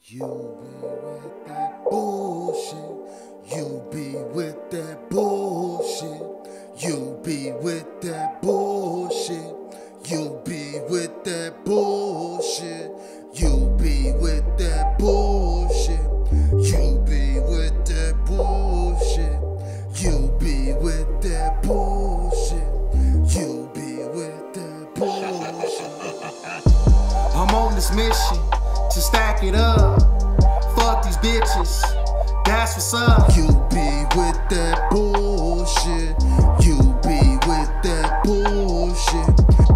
You be with that bullshit. You be with that bullshit. You be with that bullshit. You be with that bullshit. You be with that bullshit. You be with that bullshit. You be with that bullshit. You be with that bullshit. I'm on this mission to stack it up. Fuck these bitches, that's what's up. You be with that bullshit. You be with that bullshit.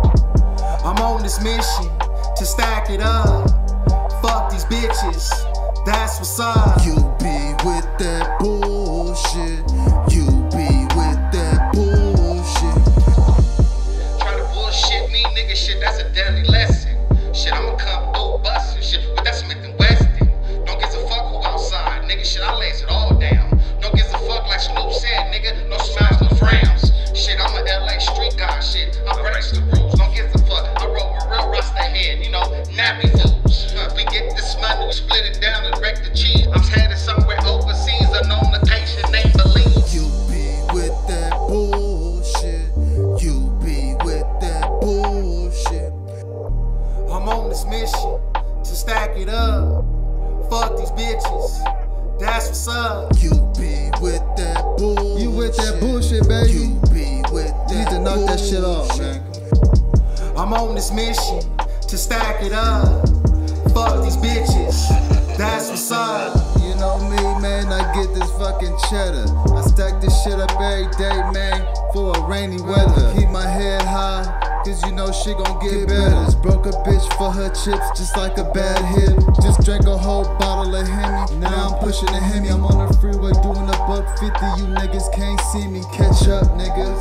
I'm on this mission to stack it up. Fuck these bitches, that's what's up. You be with that bullshit. You be with that bullshit. Try to bullshit me, nigga, shit, that's a deadly lesson. Shit, I'ma come through bustin' shit, but that's Smith and Weston. Don't give a fuck who outside, nigga, shit, I lays it all down. Don't give a fuck like Snoop said, nigga, no smiles, no frowns. Shit, I'm a LA street guy, shit, I breaks the rules. Don't give a fuck, I roll with real rasta head, you know, nappy fools. We get this money, we split it down and wreck the cheese. I'm headed somewhere overseas, unknown location, they believe. You be with that bullshit. You be with that bullshit. I'm on this mission to stack it up. Fuck these bitches, that's what's up. You be with that bullshit. You with that bullshit, baby. You be with that You need to knock that shit off, man. I'm on this mission to stack it up. Fuck these bitches, that's what's up. You know me, man, I get this fucking cheddar. I stack this shit up every day, man, for a rainy weather. Keep my head high, cause you know shit gon' get better. Just broke a bitch for her chips, just like a bad hit. Just drank a whole bottle of Hemi. Now I'm pushing the Hemi. I'm on the freeway doing a $150. You niggas can't see me. Catch up, niggas.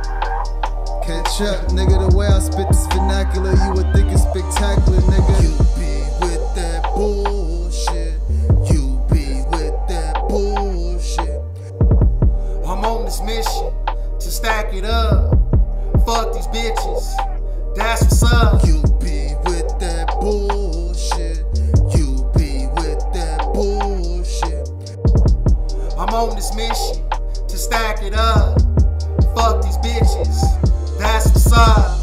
Catch up, nigga. The way I spit this vernacular, you would think it's spectacular, nigga. You be with that bullshit. You be with that bullshit. I'm on this mission to stack it up. Fuck these bitches, that's what's up. You be with that bullshit. You be with that bullshit. I'm on this mission to stack it up. Fuck these bitches, that's what's up.